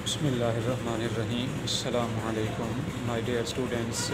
बिस्मिल्लाहिर्रहमानिर्रहीम। अस्सलामु अलैकुम माय डियर स्टूडेंट्स।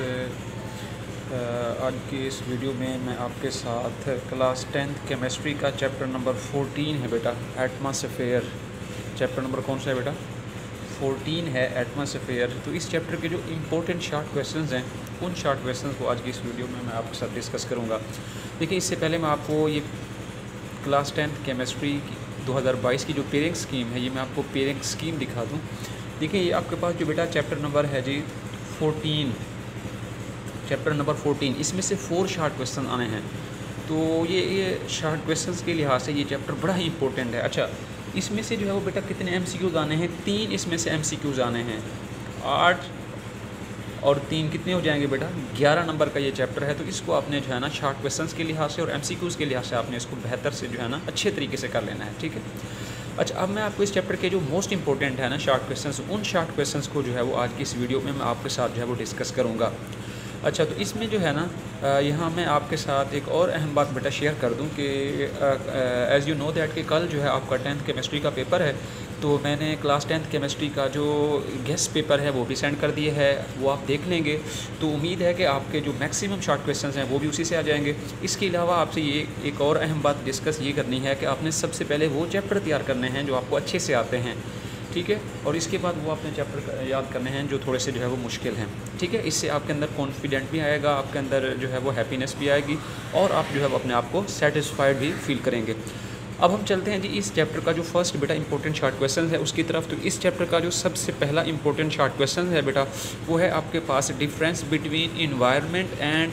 आज की इस वीडियो में मैं आपके साथ क्लास 10th केमिस्ट्री का चैप्टर नंबर 14 है बेटा, एटमॉस्फेयर। चैप्टर नंबर कौन सा है बेटा? 14 है, एटमॉस्फेयर। तो इस चैप्टर के जो इम्पोर्टेंट शॉर्ट क्वेश्चंस हैं, उन शॉर्ट क्वेश्चंस को आज की इस वीडियो में मैं आपके साथ डिस्कस करूँगा। देखिए, इससे पहले मैं आपको ये क्लास 10th केमिस्ट्री 2022 की जो पेयरिंग स्कीम है, ये मैं आपको पेयरिंग स्कीम दिखा दूँ। देखिए, ये आपके पास जो बेटा चैप्टर नंबर है जी 14, चैप्टर नंबर 14, इसमें से 4 शॉर्ट क्वेश्चन आने हैं। तो ये शॉर्ट क्वेश्चंस के लिहाज से ये चैप्टर बड़ा ही इंपॉर्टेंट है। अच्छा, इसमें से जो है वो बेटा कितने MCQs आने हैं? 3 इसमें से MCQs आने हैं। 8 और 3 कितने हो जाएंगे बेटा? 11 नंबर का ये चैप्टर है। तो इसको आपने जो है ना शॉर्ट क्वेश्चंस के लिहाज से और MCQs के लिहाज से आपने इसको बेहतर से जो है ना अच्छे तरीके से कर लेना है, ठीक है। अच्छा, अब मैं आपको इस चैप्टर के जो मोस्ट इंपॉर्टेंट है ना शॉर्ट क्वेश्चंस, उन शॉर्ट क्वेश्चंस को जो है वो आज की इस वीडियो में मैं आपके साथ जो है वो डिस्कस करूँगा। अच्छा, तो इसमें जो है ना यहाँ मैं आपके साथ एक और अहम बात बेटा शेयर कर दूँ कि एज़ यू नो दैट कि कल जो है आपका 10th केमिस्ट्री का पेपर है। तो मैंने क्लास 10th केमिस्ट्री का जो गेस्ट पेपर है वो भी सेंड कर दिए है, वो आप देख लेंगे। तो उम्मीद है कि आपके जो मैक्सिमम शॉर्ट क्वेश्चंस हैं वो भी उसी से आ जाएंगे। इसके अलावा आपसे ये एक और अहम बात डिस्कस ये करनी है कि आपने सबसे पहले वो चैप्टर तैयार करने हैं जो आपको अच्छे से आते हैं, ठीक है। और इसके बाद वो अपने चैप्टर याद करने हैं जो थोड़े से जो है वो मुश्किल हैं, ठीक है। इससे आपके अंदर कॉन्फिडेंट भी आएगा, आपके अंदर जो है वो हैप्पीनेस भी आएगी और आप जो है वो अपने आप को सेटिस्फाइड भी फील करेंगे। अब हम चलते हैं जी इस चैप्टर का जो फर्स्ट बेटा इंपॉर्टेंट शॉर्ट क्वेश्चन है उसकी तरफ। तो इस चैप्टर का जो सबसे पहला इंपॉर्टेंट शॉर्ट क्वेश्चन है बेटा, वो है आपके पास difference between environment and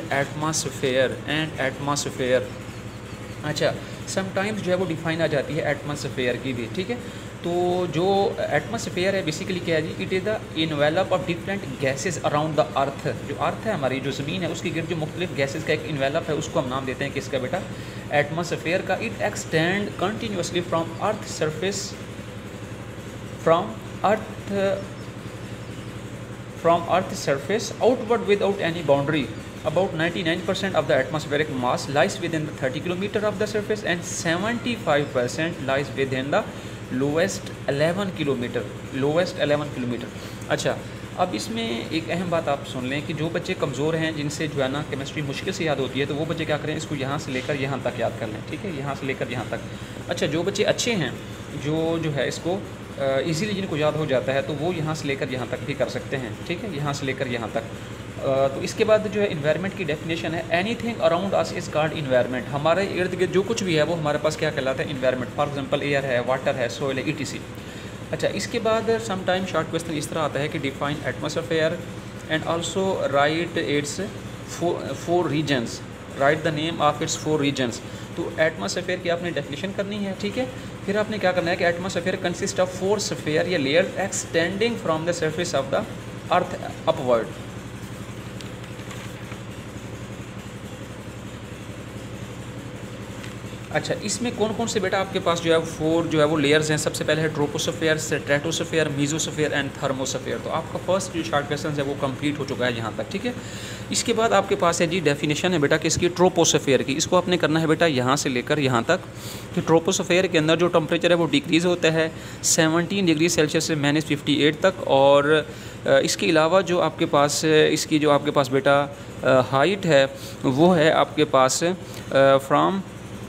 atmosphere. अच्छा, समटाइम्स जो है वो डिफाइन आ जाती है एटमॉस्फेयर की भी, ठीक है। तो जो एटमॉस्फेयर है बेसिकली क्या है जी? It is the envelope of different gases around the earth. जो अर्थ है हमारी, जो ज़मीन है, उसके गिर्द जो मुख्तलिफ गैसेस का एक इन्वेलप है, उसको हम नाम देते हैं किसका बेटा? एटमॉस्फेयर का। It extend continuously from earth surface from earth surface outward without any boundary. About 99% of the atmospheric mass lies within the 30 km of the surface and 75% lies within the lowest 11 kilometre. अच्छा, अब इसमें एक अहम बात आप सुन लें कि जो बच्चे कमज़ोर हैं, जिनसे जो है ना केमिस्ट्री मुश्किल से याद होती है, तो वो बच्चे क्या करें, इसको यहाँ से लेकर यहाँ तक याद कर लें, ठीक है, यहाँ से लेकर यहाँ तक। अच्छा, जो बच्चे अच्छे हैं, जो है इसको इजीली जिनको याद हो जाता है, तो वो यहाँ से लेकर यहाँ तक भी कर सकते हैं, ठीक है, यहाँ से लेकर यहाँ तक। तो इसके बाद जो है इन्वायरमेंट की डेफिनेशन है, anything around us is called environment. हमारे इर्द गिर्द जो कुछ भी है वो हमारे पास क्या कहलाता है? इन्वायरमेंट। फॉर एग्जांपल एयर है, वाटर है, सोइल है, ETC। अच्छा, इसके बाद सम टाइम शॉर्ट क्वेश्चन इस तरह आता है कि define atmosphere and also write its 4 regions, write the name of its 4 regions. तो एटमॉस्फेयर की आपने डेफिनेशन करनी है, ठीक है। फिर आपने क्या करना है कि एटमॉस्फेयर कंसिस्ट ऑफ 4 स्फीयर या layers extending from the surface of the earth upward. अच्छा, इसमें कौन कौन से बेटा आपके पास जो है 4 जो है वो लेयर्स हैं? सबसे पहले है troposphere, stratosphere, mesosphere and thermosphere. तो आपका फर्स्ट जो शॉर्ट क्वेश्चन है वो कंप्लीट हो चुका है यहाँ तक, ठीक है। इसके बाद आपके पास है जी डेफिनेशन है बेटा किसकी? ट्रोपोस्फेयर की। इसको आपने करना है बेटा यहाँ से लेकर यहाँ तक कि ट्रोपोस्फेयर के अंदर जो टेम्परेचर है वो डिक्रीज़ होता है 17 डिग्री सेल्सियस से -58 तक। और इसके अलावा जो आपके पास इसकी जो आपके पास बेटा हाइट है वो है आपके पास from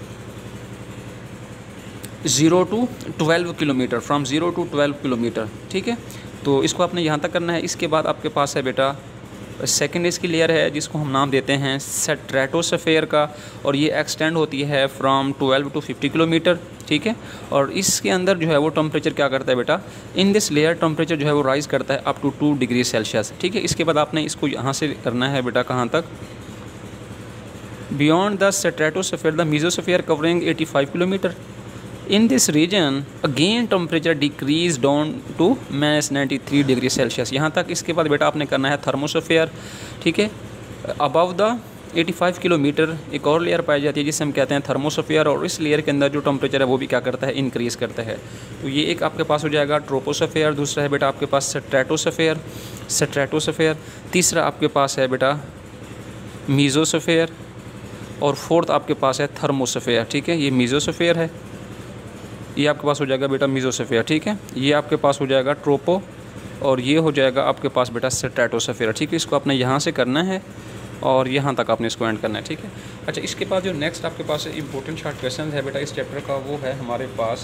0 to 12 kilometre, from 0 to 12 kilometre, ठीक है। तो इसको आपने यहाँ तक करना है। इसके बाद आपके पास है बेटा सेकेंड इसकी लेयर है जिसको हम नाम देते हैं स्ट्रेटोस्फेयर का, और ये एक्सटेंड होती है फ्राम 12 to 50 किलोमीटर, ठीक है। और इसके अंदर जो है वो टेम्परेचर क्या करता है बेटा? इन दिस लेयर टेम्परेचर जो है वो राइज़ करता है अप टू 2 डिग्री सेल्सियस, ठीक है। इसके बाद आपने इसको यहाँ से करना है बेटा कहाँ तक? Beyond the stratosphere the mesosphere covering 85 kilometre. In this region again temperature decreased down to -93 degree Celsius, यहाँ तक। इसके बाद बेटा आपने करना है थर्मोस्फेयर, ठीक है। अबव द 85 किलोमीटर एक और लेयर पाई जाती है जिसे हम कहते हैं थर्मोस्फेयर, और इस लेयर के अंदर जो टेम्परेचर है वो भी क्या करता है? इंक्रीज़ करता है। तो ये एक आपके पास हो जाएगा ट्रोपोस्फेयर। दूसरा है बेटा आपके पास स्ट्रेटोस्फेयर। तीसरा आपके पास है बेटा मीजोस्फेयर, और फोर्थ आपके पास है थर्मोस्फेयर, ठीक है। ये मीजोस्फेयर है, ये आपके पास हो जाएगा बेटा मीजोस्फेयर, ठीक है। ये आपके पास हो जाएगा और ये हो जाएगा आपके पास बेटा स्ट्रेटोस्फीयर। ठीक है, इसको आपने यहाँ से करना है और यहाँ तक आपने इसको एंड करना है। ठीक है, अच्छा इसके बाद जो नेक्स्ट आपके पास इंपॉर्टेंट शॉर्ट क्वेश्चन है बेटा इस चैप्टर का, वो है हमारे पास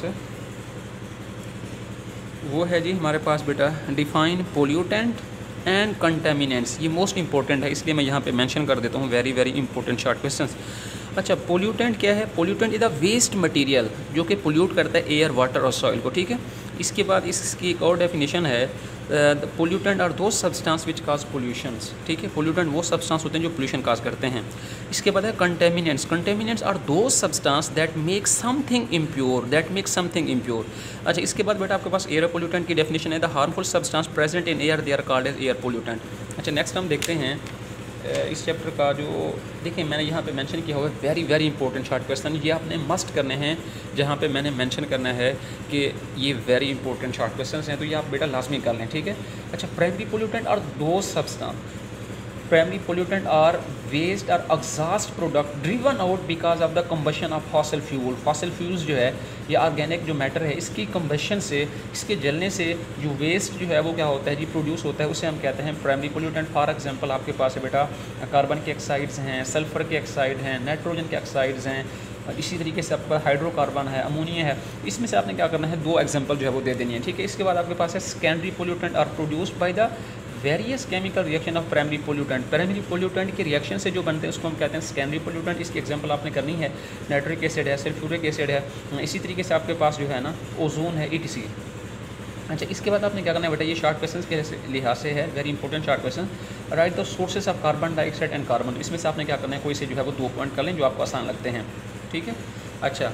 हमारे पास बेटा डिफाइन पोल्यूटेंट एंड कंटेमिनेंट्स। ये मोस्ट इंपॉर्टेंट है, इसलिए मैं यहाँ पे मेंशन कर देता हूँ, very very important short questions. अच्छा, पोल्यूटेंट क्या है? Pollutant is the waste material जो कि पोल्यूट करता है एयर, वाटर और सॉइल को। ठीक है, इसके बाद इसकी एक और डेफिनेशन है, pollutant are the substance which cause pollutions. ठीक है, पोल्यूटेंट वो सब्सटेंस होते हैं जो पोल्यूशन काज करते हैं। इसके बाद है contaminants. Contaminants are the substance that make something impure, अच्छा इसके बाद बेटा आपके पास एयर पोल्यूटेंट की डेफिनेशन है, the harmful substance present in air they are called as air pollutant. अच्छा नेक्स्ट हम देखते हैं इस चैप्टर का जो देखिए मैंने यहाँ पे मेंशन किया हुआ है, very very important short question, ये आपने मस्ट करने हैं। जहाँ पे मैंने मेंशन करना है कि ये वेरी इंपॉर्टेंट शॉर्ट क्वेश्चंस हैं, तो ये आप बेटा लाजमी कर लें। ठीक है, अच्छा primary pollutant are the substance, primary pollutant are waste or exhaust product driven out because of the combustion of fossil fuel. Fossil fuels जो है ये ऑर्गेनिक जो मैटर है, इसकी कंबशन से, इसके जलने से जो वेस्ट जो है वो क्या होता है जी, प्रोड्यूस होता है, उसे हम कहते हैं प्राइमरी पोल्यूटेंट। फॉर एग्जांपल आपके पास है बेटा कार्बन के ऑक्साइड्स हैं, सल्फर के ऑक्साइड हैं, नाइट्रोजन के ऑक्साइड्स हैं, इसी तरीके से आपका हाइड्रोकार्बन है, अमोनिया है। इसमें से आपने क्या करना है, दो एग्जाम्पल जो है वो दे देनी है। ठीक है, इसके बाद आपके पास है secondary pollutant are produced by the various chemical reaction of primary pollutant. Primary pollutant के रिएक्शन से जो बनते हैं उसको हम कहते हैं सेकेंडरी पोल्यूटेंट। इसकी एग्जांपल आपने करनी है, नाइट्रिक एसिड है, सल्फ्यूरिक एसिड है, इसी तरीके से आपके पास जो है ना ओजोन है, ETC। अच्छा इसके बाद आपने क्या करना है बेटा, ये शॉर्ट क्वेश्चन के लिहाज से है very important short question. Write the sources of carbon dioxide and carbon. इसमें से आपने क्या करना है, कोई से जो है वो 2 पॉइंट कर लें जो आपको आसान लगते हैं। ठीक है, अच्छा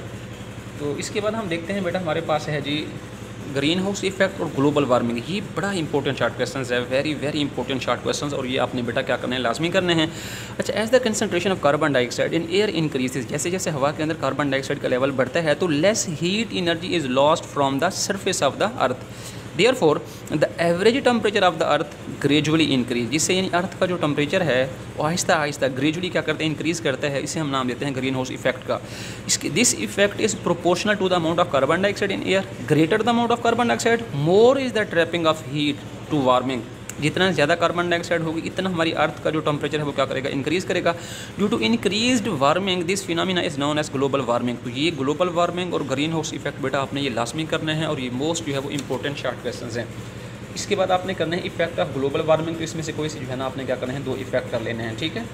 तो इसके बाद हम देखते हैं बेटा हमारे पास है जी ग्रीन हाउस इफेक्ट और ग्लोबल वार्मिंग। ये बड़ा इंपॉर्टेंट शॉर्ट क्वेश्चन है, very very important short question, और ये आपने बेटा क्या करना है, लाजमी करने हैं। अच्छा as the concentration of carbon dioxide in air increases, जैसे जैसे हवा के अंदर कार्बन डाइऑक्साइड का लेवल बढ़ता है तो less heat energy is lost from the surface of the earth. Therefore the average temperature of the earth gradually increase. जिससे यानी अर्थ का जो टेम्परेचर है वो आहिस्ता आहिस्ता ग्रेजुअली क्या करते हैं, इंक्रीज़ करता है। इसे हम नाम देते हैं ग्रीन हाउस इफेक्ट का। इसकी this effect is proportional to the amount of carbon dioxide in air. Greater the amount of carbon dioxide more is the trapping of heat to warming. जितना ज़्यादा कार्बन डाइऑक्साइड होगी इतना हमारी अर्थ का जो temperature है वो क्या करेगा, इंक्रीज़ करेगा। Due to increased warming this phenomena is known as global warming. तो ये ग्लोबल वार्मिंग और ग्रीन हाउस इफेक्ट बेटा आपने ये लाजमी करना है, और ये मोस्ट जो है वो इंपॉर्टेंट शॉर्ट क्वेश्चन हैं। इसके बाद आपने करना है इफेक्ट ऑफ ग्लोबल वार्मिंग। तो इसमें से कोई सी जो है ना आपने क्या करना है, 2 इफेक्ट कर लेने हैं। ठीक है,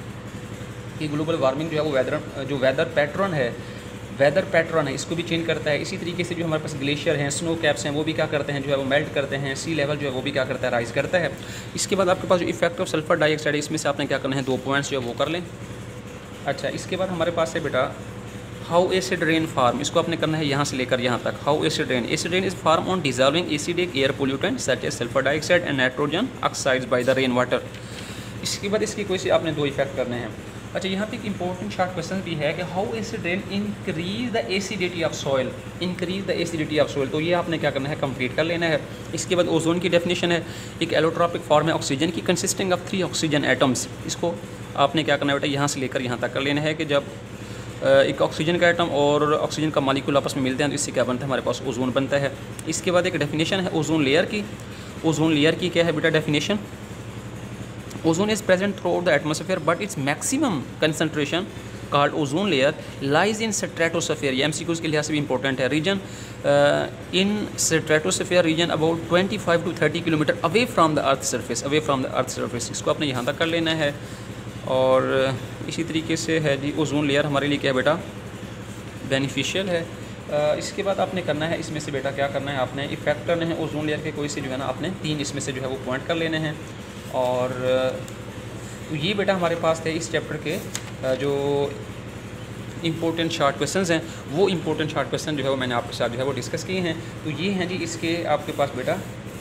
कि ग्लोबल वार्मिंग जो है वो वेदर पैटर्न है इसको भी चेंज करता है। इसी तरीके से जो हमारे पास ग्लेशियर हैं, स्नो कैप्स हैं, वो भी क्या करते हैं जो है वो मेल्ट करते हैं। सी लेवल जो है वो भी क्या करता है, राइज करता है। इसके बाद आपके पास जो इफेक्ट ऑफ सल्फर डाइऑक्साइड है, इसमें से आपने क्या करना है, 2 पॉइंट्स जो है वो कर लें। अच्छा इसके बाद हमारे पास है बेटा हाउ एसिड रेन फार्म। इसको आपने करना है यहाँ से लेकर यहाँ तक। How acid rain is form on dissolving acidic air pollutant such as sulphur dioxide and nitrogen oxides by the rain water. इसके बाद इसकी कोई से आपने 2 इफेक्ट करने हैं। अच्छा यहाँ पे एक इंपॉर्टेंट शॉर्ट क्वेश्चन भी है कि how acid rain increase the acidity of soil. तो ये आपने क्या करना है, कंप्लीट कर लेना है। इसके बाद ओजोन की डेफिनेशन है, एक एलोट्रॉपिक फॉर्म है ऑक्सीजन की कंसिस्टिंग ऑफ 3 ऑक्सीजन एटम्स। इसको आपने क्या करना है बेटा, यहाँ से लेकर यहाँ तक कर लेना है कि जब एक ऑक्सीजन का एटम और ऑक्सीजन का मॉलिक्यूल आपस में मिलते हैं तो इससे क्या बनता है, हमारे पास ओजोन बनता है। इसके बाद एक डेफिनेशन है ओजोन लेयर की क्या है बेटा definition, ozone is present throughout the atmosphere but its maximum concentration called ozone layer lies in stratosphere. ये MCQs के लिहाज से भी इंपॉर्टेंट है। Region in stratosphere region about 25 to 30 kilometre away from the earth surface. इसको आपने यहाँ तक कर लेना है। और इसी तरीके से है जी ओजोन लेयर हमारे लिए क्या है बेटा, बेनिफिशियल है। इसके बाद आपने करना है, इसमें से बेटा क्या करना है, आपने इफेक्ट करने हैं ओजोन लेयर के कोई से जो है ना आपने 3 इसमें से जो है वो पॉइंट कर लेने हैं। और तो ये बेटा हमारे पास थे इस चैप्टर के जो इंपॉर्टेंट शॉर्ट क्वेश्चंस हैं, वो इंपॉर्टेंट शॉर्ट क्वेश्चन जो है वो मैंने आपके साथ जो है वो डिस्कस किए हैं। तो ये हैं जी इसके आपके पास बेटा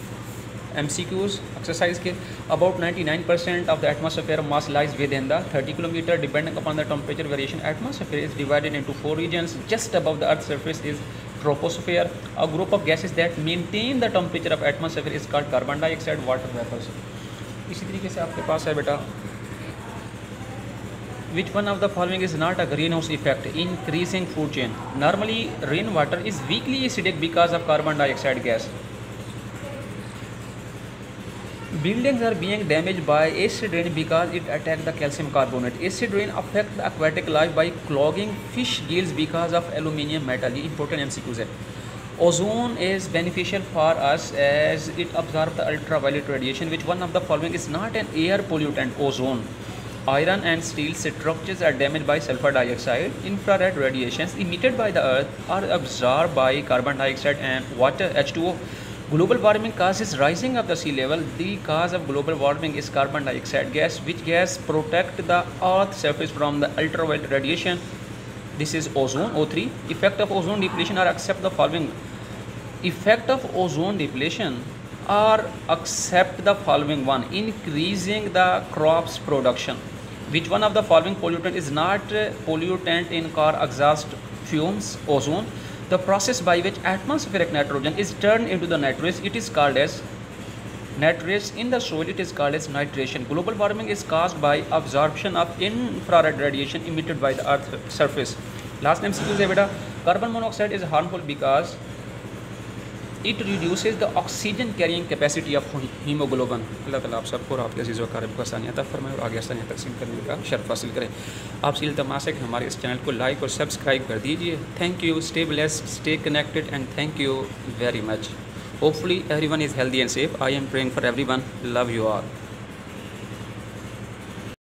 MCQs एक्सरसाइज के। About 99% of the atmosphere mass lies within the 30 kilometre depending upon the temperature variation. Atmosphere is divided into 4 regions. Just above the earth surface is troposphere. A group of gases that maintain the temperature of atmosphere is called carbon dioxide, water vapours. इसी तरीके से आपके पास है बेटा Which one of the following is not a greenhouse effect? Increasing food chain. Normally, rainwater is weakly acidic because of carbon dioxide gas. Buildings are being damaged by acid rain because it attacked the calcium carbonate. Acid rain affect the aquatic life by clogging fish gills because of aluminium metal. ये important MCQs है. Ozone is beneficial for us as it absorbs the ultraviolet radiation, which one of the following is not an air pollutant. Ozone. Iron and steel structures are damaged by sulfur dioxide. Infrared radiations emitted by the earth are absorbed by carbon dioxide and water, H2O. Global warming causes rising of the sea level. The cause of global warming is carbon dioxide gas, which gas protect the earth's surface from the ultraviolet radiation. This is ozone, O3. Effect of ozone depletion are accept the following. Effect of ozone depletion are accept the following one: increasing the crops production. Which one of the following pollutant is not pollutant in car exhaust fumes? Ozone. The process by which atmospheric nitrogen is turned into the nitrates, it is called as nitrates. In the soil, it is called as nitration. Global warming is caused by absorption of infrared radiation emitted by the earth's surface. Last name is beta. Carbon monoxide is harmful because it reduces the oxygen carrying capacity of hemoglobin. अल्लाह ताला आप सबको और आपके अज़ीज़ व अक़ारिब को आसानियाँ अता फरमाए और आगे आसानियाँ तक़सीम करने का शर्फ़ हासिल करें। आपसे इल्तिमास है कि हमारे इस चैनल को लाइक और सब्सक्राइब कर दीजिए। Thank you, stay blessed, stay connected and thank you very much. Hopefully everyone is healthy and safe. I am praying for everyone. Love you all.